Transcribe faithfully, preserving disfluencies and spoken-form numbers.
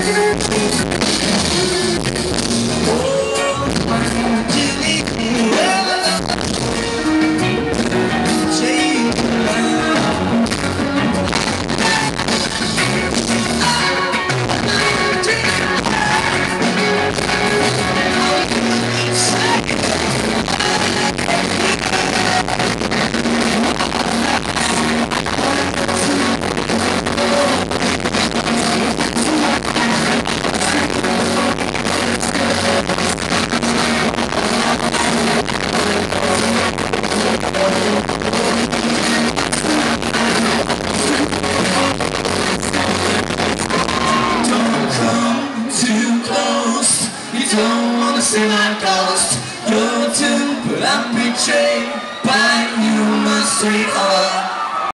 Don't wanna see my ghost. You're too, but I'm betrayed by human street.